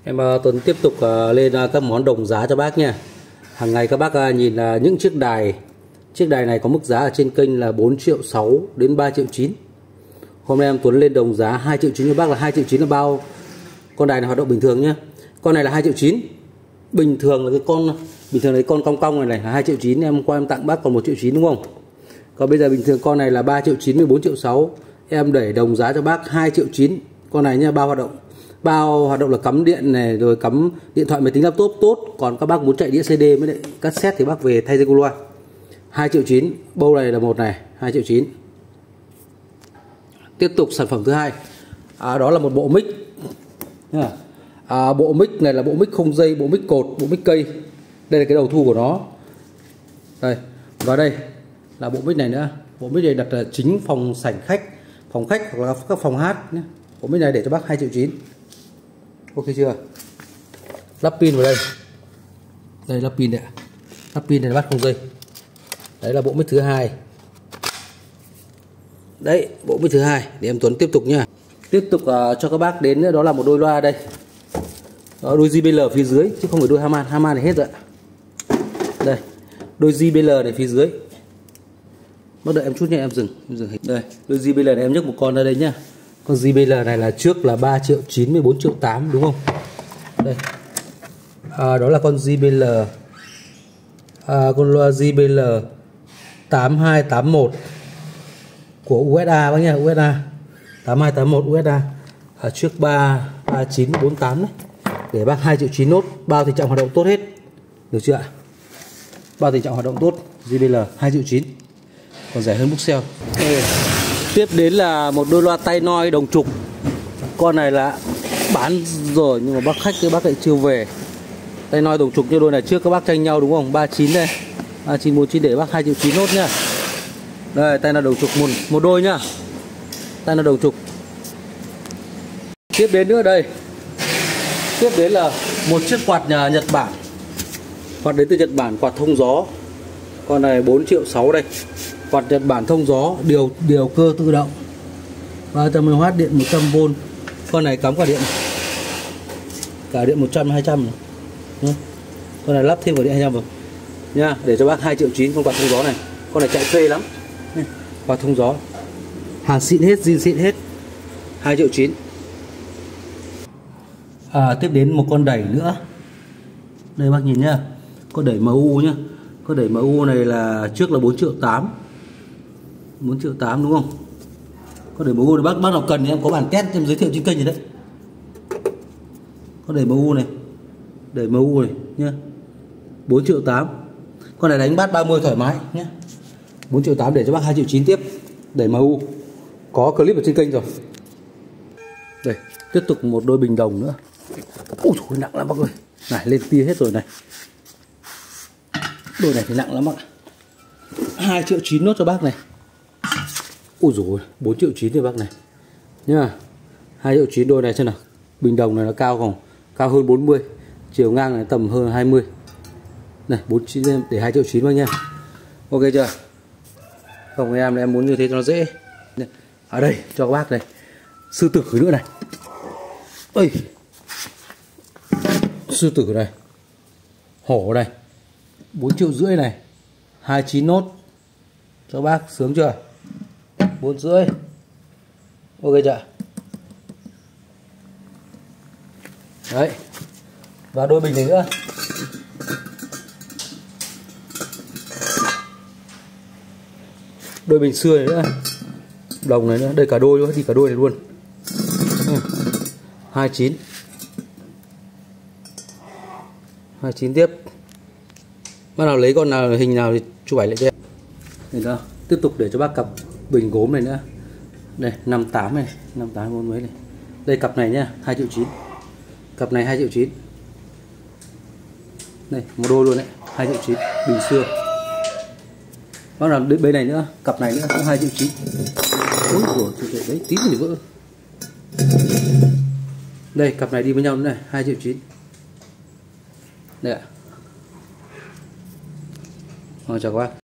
Tuấn tiếp tục lên các món đồng giá cho bác nha. Hàng ngày các bác nhìn những chiếc đài. Chiếc đài này có mức giá ở trên kênh là 4,6 triệu đến 3,9 triệu. Hôm nay em Tuấn lên đồng giá 2,9 triệu cho bác, là 2,9 triệu là bao. Con đài này hoạt động bình thường nhá. Con này là 2,9 triệu. Bình thường là cái con cong cong này là 2,9 triệu. Em qua em tặng bác còn 1,9 triệu đúng không? Còn bây giờ bình thường con này là 3,9 triệu với 4,6 triệu. Em đẩy đồng giá cho bác 2,9 triệu. Con này nha, bao hoạt động là cắm điện này, rồi cắm điện thoại máy tính laptop tốt. Còn các bác muốn chạy đĩa CD với lại cassette thì bác về thay dây cu loa. 2,9 triệu. Bâu này là một này, 2,9 triệu. Tiếp tục sản phẩm thứ hai, đó là một bộ mic. Bộ mic này là bộ mic không dây, bộ mic cột, bộ mic cây. Đây là cái đầu thu của nó. Đây, và đây là bộ mic này nữa. Bộ mic này đặt là chính phòng khách hoặc là các phòng hát nhé. Bộ mic này để cho bác 2,9 triệu. Ok chưa? Lắp pin vào đây. Đây lắp pin này. Lắp pin này là bát không dây. Đấy là bộ mic thứ hai. Đấy, bộ mic thứ hai. Để em Tuấn tiếp tục nha. Tiếp tục cho các bác đến nữa, đó là một đôi loa đây. Đó, đôi JBL phía dưới chứ không phải đôi Harman. Harman này hết rồi. Đây, đôi JBL này phía dưới. Bắt đợi em chút nha, em dừng hình. Đây, đôi JBL này em nhấc một con ra đây nhá. Con JBL này là trước là 3,9 triệu với 4,8 triệu đúng không? Đây. Đó là con JBL. Con loa JBL 8281 của USA bác nha, USA 8281 USA. Trước 3948 đấy. Để bác 2,9 triệu nốt, bao tình trạng hoạt động tốt hết. Được chưa ạ? Bao tình trạng hoạt động tốt, JBL 2,9 triệu. Còn rẻ hơn Booksell. Tiếp đến là một đôi loa tai noi đồng trục. Con này là bán rồi nhưng mà bác khách các bác lại chưa về. Tai noi đồng trục như đôi này trước các bác tranh nhau đúng không? 39 đây. 3949 để bác 2,9 triệu nốt nhá. Đây, tai noi đồng trục một đôi nhá. Tai noi đồng trục. Tiếp đến nữa đây. Tiếp đến là một chiếc quạt nhà Nhật Bản. Quạt đến từ Nhật Bản, quạt thông gió. Con này 4,6 triệu đây. Quạt Nhật Bản thông gió, điều cơ tự động. 300W điện 100V. Con này cắm cả điện. Cả điện 100 200 này. Con này lắp thêm cả điện 200 vào. Nha, để cho bác 2,9 triệu con quạt thông gió này. Con này chạy phê lắm. Quạt thông gió. Hàng xịn hết, zin xịn hết. 2,9 triệu. Tiếp đến một con đẩy nữa. Đây bác nhìn nhá. Con đẩy MU nhá. Con đẩy MU này là trước là 4,8 triệu. 4,8 triệu đúng không? Con đẩy MU này bác nào cần thì em có bản test em giới thiệu trên kênh rồi đấy. Con đẩy MU này. Đẩy MU này nhá. 4,8 triệu. Con này đánh bát 30 thoải mái nhé. 4,8 triệu để cho bác 2,9 triệu tiếp. Đẩy MU. Có clip ở trên kênh rồi. Đây, tiếp tục một đôi bình đồng nữa. Ui trời, nặng lắm bác ơi. Này, lên tia hết rồi này. Đôi này thì nặng lắm bác. 2,9 triệu nốt cho bác này. Ui dồi, 4,9 triệu thì bác này. Nhá. 2,9 triệu đôi này xem nào. Bình đồng này nó cao không? Cao hơn 40. Chiều ngang này tầm hơn 20. Này, 49 để 2,9 triệu bác nha. Ok chưa? Không em muốn như thế cho nó dễ. Ở đây cho các bác này. Sư tử nữa này. Ơi. Sư tử này. Hổ này. 4,5 triệu này. 2,9 nốt. Cho bác sướng chưa? 4,5. Ok chưa? Đấy. Và đôi bình này nữa. Đôi bình xưa này nữa. Đồng này nữa. Đây cả đôi nữa. Đi cả đôi này luôn. 2,9. 2,9 tiếp. Bác nào lấy con nào hình nào thì chụp ảnh lại cho em. Đây đó. Tiếp tục để cho bác cặp bình gốm này nữa. Đây 58 này, 58 4 mấy này. Đây cặp này nhá, 2,9 triệu. Cặp này 2,9 triệu. Đây, một đôi luôn đấy, 2,9 triệu bình xưa. Bác nào bên này nữa, cặp này nữa cũng 2,9 triệu. Ôi rồi, đấy tí thì vỡ. Đây, cặp này đi với nhau nữa này, 2,9 triệu. Đây ạ. Chào các bác.